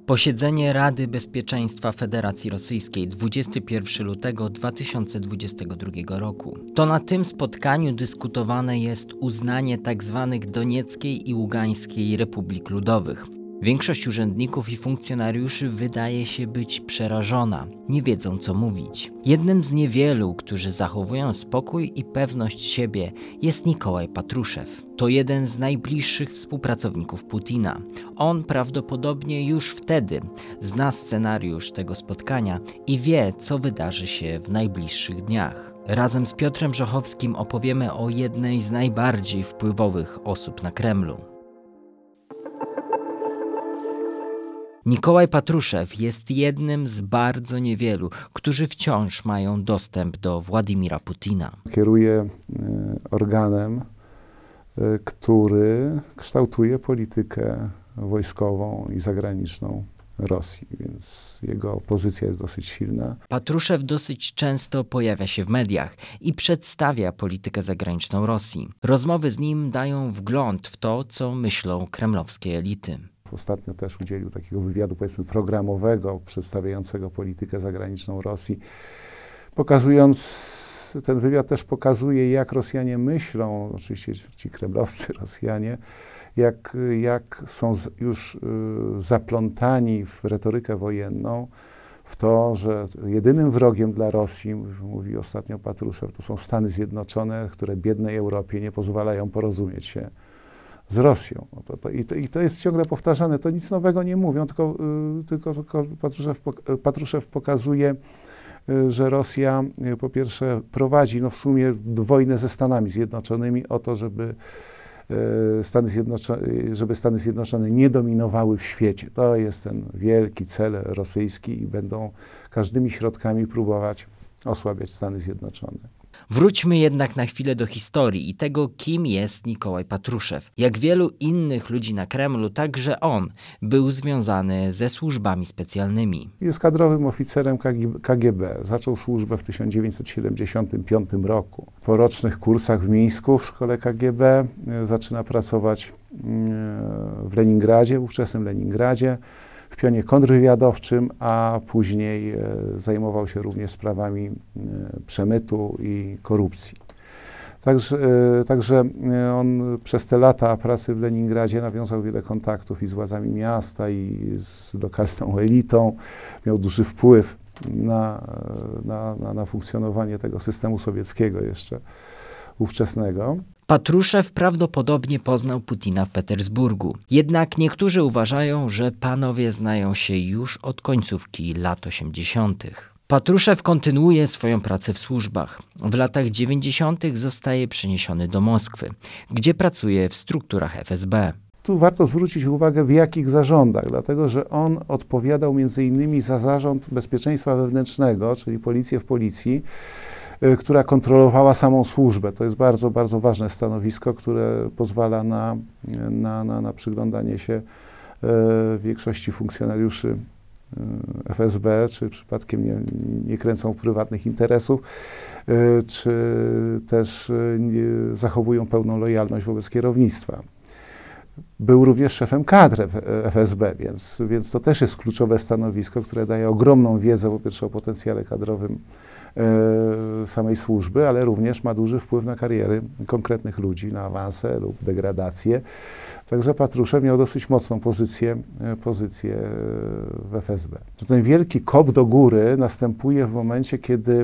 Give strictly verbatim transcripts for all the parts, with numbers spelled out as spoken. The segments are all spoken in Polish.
Posiedzenie Rady Bezpieczeństwa Federacji Rosyjskiej dwudziestego pierwszego lutego dwa tysiące dwudziestego drugiego roku. To na tym spotkaniu dyskutowane jest uznanie tzw. Donieckiej i Ługańskiej Republik Ludowych. Większość urzędników i funkcjonariuszy wydaje się być przerażona, nie wiedzą co mówić. Jednym z niewielu, którzy zachowują spokój i pewność siebie, jest Nikołaj Patruszew. To jeden z najbliższych współpracowników Putina. On prawdopodobnie już wtedy zna scenariusz tego spotkania i wie, co wydarzy się w najbliższych dniach. Razem z Piotrem Żochowskim opowiemy o jednej z najbardziej wpływowych osób na Kremlu. Nikołaj Patruszew jest jednym z bardzo niewielu, którzy wciąż mają dostęp do Władimira Putina. Kieruje organem, który kształtuje politykę wojskową i zagraniczną Rosji, więc jego pozycja jest dosyć silna. Patruszew dosyć często pojawia się w mediach i przedstawia politykę zagraniczną Rosji. Rozmowy z nim dają wgląd w to, co myślą kremlowskie elity. Ostatnio też udzielił takiego wywiadu, powiedzmy, programowego, przedstawiającego politykę zagraniczną Rosji. Pokazując, ten wywiad też pokazuje, jak Rosjanie myślą, oczywiście ci kremlowscy Rosjanie, jak, jak są już y, zaplątani w retorykę wojenną, w to, że jedynym wrogiem dla Rosji, mówi ostatnio Patruszew, to są Stany Zjednoczone, które biednej Europie nie pozwalają porozumieć się z Rosją. To, to, i, to, I to jest ciągle powtarzane. To nic nowego nie mówią, tylko, y, tylko, tylko Patruszew, Patruszew pokazuje, y, że Rosja y, po pierwsze prowadzi no, w sumie wojnę ze Stanami Zjednoczonymi o to, żeby, y, Stany Zjednoczone, żeby Stany Zjednoczone nie dominowały w świecie. To jest ten wielki cel rosyjski i będą każdymi środkami próbować osłabiać Stany Zjednoczone. Wróćmy jednak na chwilę do historii i tego, kim jest Nikołaj Patruszew. Jak wielu innych ludzi na Kremlu, także on był związany ze służbami specjalnymi. Jest kadrowym oficerem K G B. Zaczął służbę w tysiąc dziewięćset siedemdziesiątym piątym roku. Po rocznych kursach w Mińsku w szkole K G B zaczyna pracować w Leningradzie, w ówczesnym Leningradzie, w pionie kontrwywiadowczym, a później e, zajmował się również sprawami e, przemytu i korupcji. Także, e, także on przez te lata pracy w Leningradzie nawiązał wiele kontaktów i z władzami miasta, i z lokalną elitą. Miał duży wpływ na, na, na, na funkcjonowanie tego systemu sowieckiego jeszcze ówczesnego. Patruszew prawdopodobnie poznał Putina w Petersburgu. Jednak niektórzy uważają, że panowie znają się już od końcówki lat osiemdziesiątych. Patruszew kontynuuje swoją pracę w służbach. W latach dziewięćdziesiątych zostaje przeniesiony do Moskwy, gdzie pracuje w strukturach F S B. Tu warto zwrócić uwagę, w jakich zarządach, dlatego że on odpowiadał między innymi za zarząd bezpieczeństwa wewnętrznego, czyli policję w policji, która kontrolowała samą służbę. To jest bardzo, bardzo ważne stanowisko, które pozwala na, na, na, na przyglądanie się e, większości funkcjonariuszy e, F S B, czy przypadkiem nie, nie kręcą prywatnych interesów, e, czy też e, nie, zachowują pełną lojalność wobec kierownictwa. Był również szefem kadr F S B, więc, więc to też jest kluczowe stanowisko, które daje ogromną wiedzę, po pierwsze o potencjale kadrowym e, samej służby, ale również ma duży wpływ na kariery konkretnych ludzi, na awanse lub degradację. Także Patruszew miał dosyć mocną pozycję, pozycję w F S B. Ten wielki kop do góry następuje w momencie, kiedy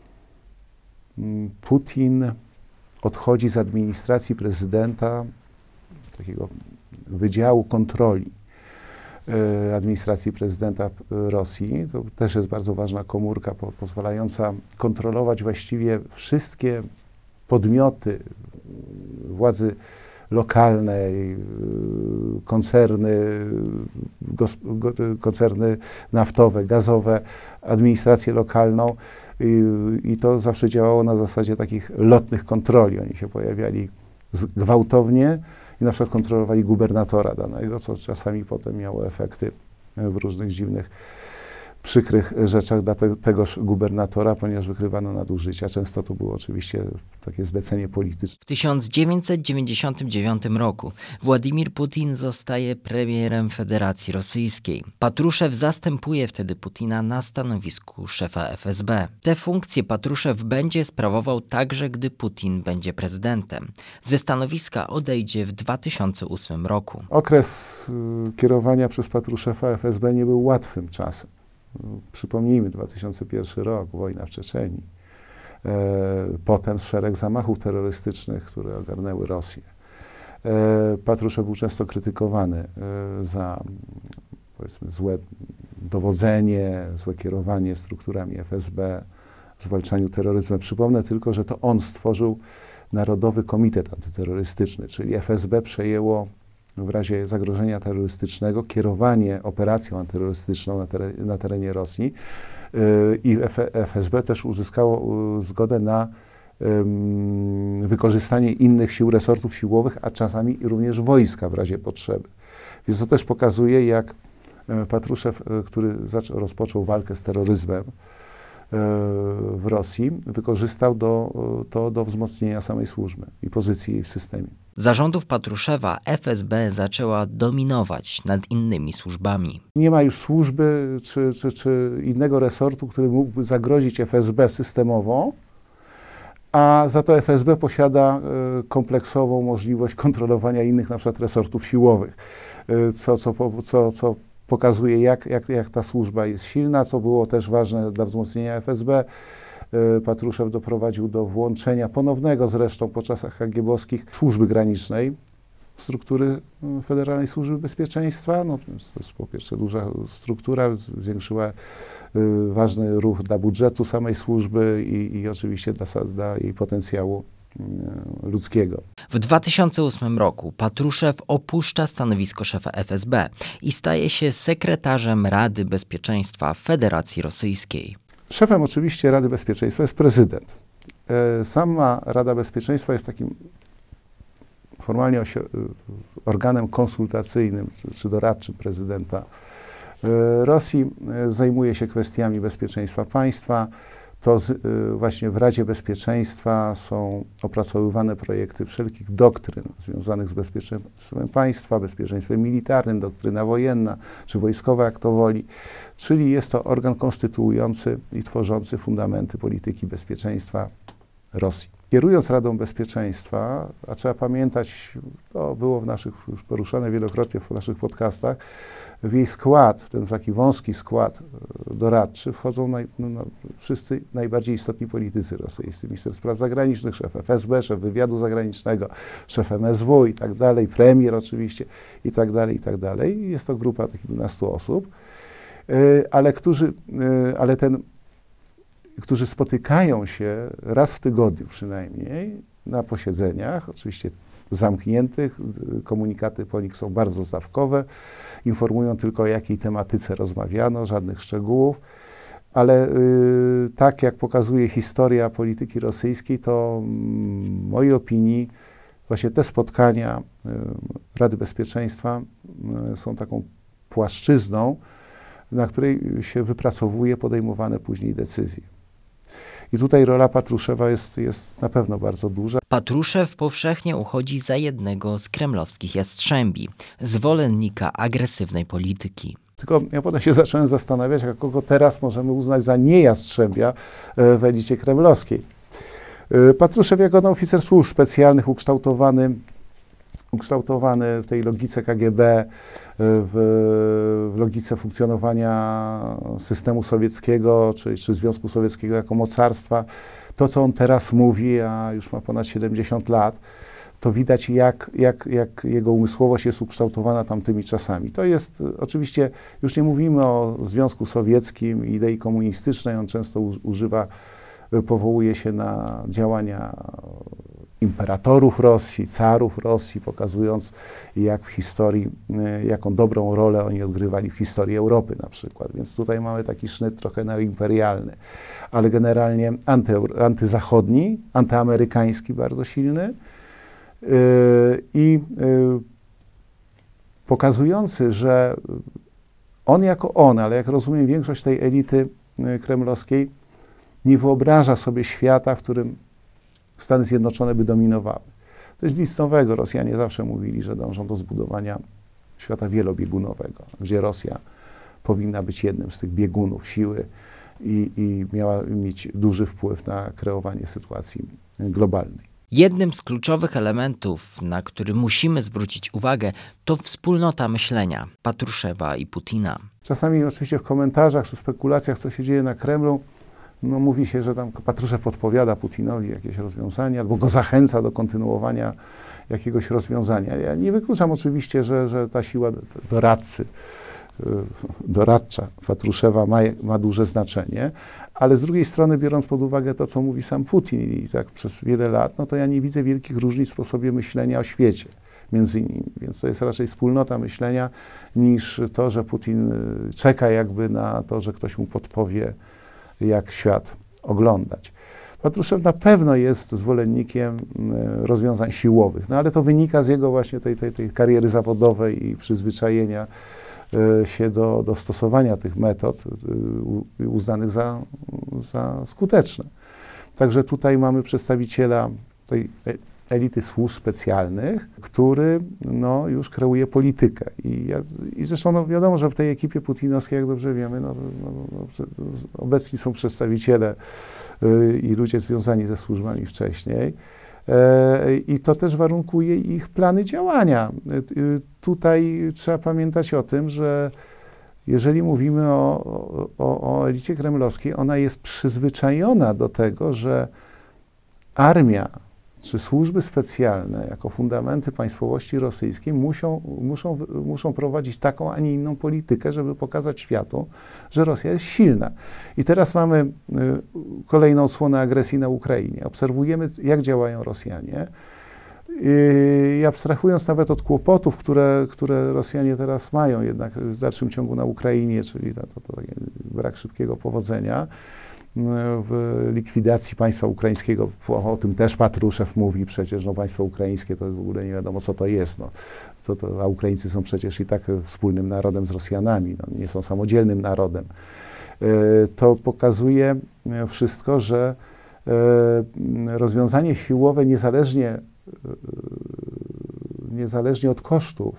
Putin odchodzi z administracji prezydenta, takiego Wydziału Kontroli e, administracji prezydenta Rosji. To też jest bardzo ważna komórka po, pozwalająca kontrolować właściwie wszystkie podmioty władzy lokalnej, koncerny, gos, go, koncerny naftowe, gazowe, administrację lokalną. I, I to zawsze działało na zasadzie takich lotnych kontroli. Oni się pojawiali z, gwałtownie i na przykład kontrolowali gubernatora danego, co czasami potem miało efekty w różnych dziwnych przykrych rzeczach dla te, tegoż gubernatora, ponieważ wykrywano nadużycia. Często to było oczywiście takie zlecenie polityczne. W tysiąc dziewięćset dziewięćdziesiątym dziewiątym roku Władimir Putin zostaje premierem Federacji Rosyjskiej. Patruszew zastępuje wtedy Putina na stanowisku szefa F S B. Te funkcje Patruszew będzie sprawował także, gdy Putin będzie prezydentem. Ze stanowiska odejdzie w dwa tysiące ósmym roku. Okres y, kierowania przez Patruszewa F S B nie był łatwym czasem. Przypomnijmy, dwa tysiące pierwszy rok, wojna w Czeczenii. E, potem szereg zamachów terrorystycznych, które ogarnęły Rosję. E, Patruszew był często krytykowany e, za, powiedzmy, złe dowodzenie, złe kierowanie strukturami F S B, w zwalczaniu terroryzmu. Przypomnę tylko, że to on stworzył Narodowy Komitet Antyterrorystyczny, czyli F S B przejęło w razie zagrożenia terrorystycznego kierowanie operacją antyterrorystyczną na, teren, na terenie Rosji yy, i F S B też uzyskało yy, zgodę na yy, wykorzystanie innych sił, resortów siłowych, a czasami również wojska w razie potrzeby. Więc to też pokazuje, jak yy, Patruszew, yy, który zaczął, rozpoczął walkę z terroryzmem yy, w Rosji, wykorzystał do, yy, to do wzmocnienia samej służby i pozycji jej w systemie. Za rządów Patruszewa F S B zaczęła dominować nad innymi służbami. Nie ma już służby czy, czy, czy innego resortu, który mógłby zagrozić F S B systemowo, a za to F S B posiada y, kompleksową możliwość kontrolowania innych, na przykład resortów siłowych, y, co, co, co, co pokazuje, jak, jak, jak ta służba jest silna, co było też ważne dla wzmocnienia F S B. Patruszew doprowadził do włączenia ponownego zresztą po czasach kagiebowskich służby granicznej, struktury Federalnej Służby Bezpieczeństwa. No, to jest po pierwsze duża struktura, zwiększyła y, ważny ruch dla budżetu samej służby i, i oczywiście dla, dla jej potencjału y, ludzkiego. W dwa tysiące ósmym roku Patruszew opuszcza stanowisko szefa F S B i staje się sekretarzem Rady Bezpieczeństwa Federacji Rosyjskiej. Szefem oczywiście Rady Bezpieczeństwa jest prezydent. Sama Rada Bezpieczeństwa jest takim formalnie organem konsultacyjnym czy doradczym prezydenta Rosji. Zajmuje się kwestiami bezpieczeństwa państwa. To z, właśnie w Radzie Bezpieczeństwa są opracowywane projekty wszelkich doktryn związanych z bezpieczeństwem państwa, bezpieczeństwem militarnym, doktryna wojenna czy wojskowa, jak to woli. Czyli jest to organ konstytuujący i tworzący fundamenty polityki bezpieczeństwa Rosji. Kierując Radą Bezpieczeństwa, a trzeba pamiętać, to było w naszych, już poruszane wielokrotnie w naszych podcastach, w jej skład, ten taki wąski skład doradczy, wchodzą naj, no, no, wszyscy najbardziej istotni politycy rosyjscy. Minister spraw zagranicznych, szef F S B, szef wywiadu zagranicznego, szef M S W i tak dalej, premier oczywiście i tak dalej, i tak dalej. Jest to grupa takich dwunastu osób, ale którzy, ale ten, którzy spotykają się raz w tygodniu przynajmniej na posiedzeniach, oczywiście zamkniętych, komunikaty po nich są bardzo zdawkowe, informują tylko o jakiej tematyce rozmawiano, żadnych szczegółów, ale y, tak jak pokazuje historia polityki rosyjskiej, to w mojej opinii właśnie te spotkania y, Rady Bezpieczeństwa y, są taką płaszczyzną, na której się wypracowuje podejmowane później decyzje. I tutaj rola Patruszewa jest, jest na pewno bardzo duża. Patruszew powszechnie uchodzi za jednego z kremlowskich jastrzębi, zwolennika agresywnej polityki. Tylko ja potem się zacząłem zastanawiać, a kogo teraz możemy uznać za nie jastrzębia w elicie kremlowskiej. Patruszew jako no, oficer służb specjalnych, ukształtowany, ukształtowany w tej logice K G B, w, w logice funkcjonowania systemu sowieckiego, czy, czy Związku Sowieckiego jako mocarstwa. To, co on teraz mówi, a już ma ponad siedemdziesiąt lat, to widać, jak, jak, jak jego umysłowość jest ukształtowana tamtymi czasami. To jest, oczywiście, już nie mówimy o Związku Sowieckim, idei komunistycznej, on często u, używa, powołuje się na działania imperatorów Rosji, carów Rosji, pokazując, jak w historii, jaką dobrą rolę oni odgrywali w historii Europy na przykład. Więc tutaj mamy taki sznyt trochę neoimperialny, ale generalnie anty, antyzachodni, antyamerykański bardzo silny yy, i yy, pokazujący, że on jako on, ale jak rozumiem większość tej elity kremlowskiej, nie wyobraża sobie świata, w którym Stany Zjednoczone by dominowały. To jest nic nowego. Rosjanie zawsze mówili, że dążą do zbudowania świata wielobiegunowego, gdzie Rosja powinna być jednym z tych biegunów siły i, i miała mieć duży wpływ na kreowanie sytuacji globalnej. Jednym z kluczowych elementów, na który musimy zwrócić uwagę, to wspólnota myślenia Patruszewa i Putina. Czasami oczywiście w komentarzach czy spekulacjach, co się dzieje na Kremlu, no mówi się, że tam Patruszew podpowiada Putinowi jakieś rozwiązanie albo go zachęca do kontynuowania jakiegoś rozwiązania. Ja nie wykluczam oczywiście, że, że ta siła doradcy, doradcza Patruszewa ma, ma duże znaczenie, ale z drugiej strony, biorąc pod uwagę to, co mówi sam Putin i tak przez wiele lat, no to ja nie widzę wielkich różnic w sposobie myślenia o świecie między nimi. Więc to jest raczej wspólnota myślenia niż to, że Putin czeka jakby na to, że ktoś mu podpowie, jak świat oglądać. Patruszew na pewno jest zwolennikiem rozwiązań siłowych, no ale to wynika z jego właśnie tej, tej, tej kariery zawodowej i przyzwyczajenia się do, do stosowania tych metod uznanych za, za skuteczne. Także tutaj mamy przedstawiciela tej elity służb specjalnych, który no, już kreuje politykę. I, ja, i zresztą no, wiadomo, że w tej ekipie putinowskiej, jak dobrze wiemy, no, no, no, obecni są przedstawiciele y, i ludzie związani ze służbami wcześniej. E, I to też warunkuje ich plany działania. Y, tutaj trzeba pamiętać o tym, że jeżeli mówimy o, o, o elicie kremlowskiej, ona jest przyzwyczajona do tego, że armia czy służby specjalne jako fundamenty państwowości rosyjskiej muszą, muszą, muszą prowadzić taką, a nie inną politykę, żeby pokazać światu, że Rosja jest silna. I teraz mamy y, kolejną odsłonę agresji na Ukrainie. Obserwujemy, jak działają Rosjanie. I abstrahując nawet od kłopotów, które, które Rosjanie teraz mają jednak w dalszym ciągu na Ukrainie, czyli to, to, to brak szybkiego powodzenia w likwidacji państwa ukraińskiego, o tym też Patruszew mówi przecież, no państwo ukraińskie to w ogóle nie wiadomo, co to jest, no. Co to, a Ukraińcy są przecież i tak wspólnym narodem z Rosjanami, no, nie są samodzielnym narodem. To pokazuje wszystko, że rozwiązanie siłowe niezależnie, niezależnie od kosztów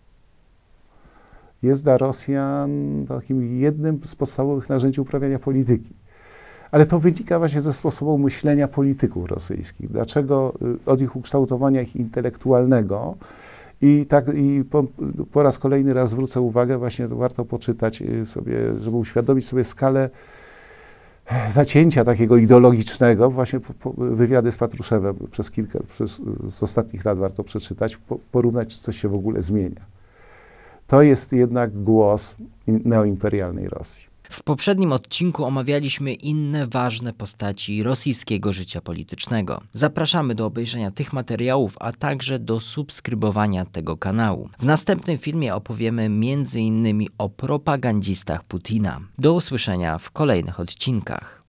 jest dla Rosjan takim jednym z podstawowych narzędzi uprawiania polityki. Ale to wynika właśnie ze sposobu myślenia polityków rosyjskich. Dlaczego? Od ich ukształtowania ich intelektualnego. I tak i po, po raz kolejny raz zwrócę uwagę, właśnie to warto poczytać sobie, żeby uświadomić sobie skalę zacięcia takiego ideologicznego. Właśnie po, po, wywiady z Patruszewem przez kilka, przez, z ostatnich lat warto przeczytać, po, porównać, czy coś się w ogóle zmienia. To jest jednak głos neoimperialnej Rosji. W poprzednim odcinku omawialiśmy inne ważne postaci rosyjskiego życia politycznego. Zapraszamy do obejrzenia tych materiałów, a także do subskrybowania tego kanału. W następnym filmie opowiemy między innymi o propagandistach Putina. Do usłyszenia w kolejnych odcinkach.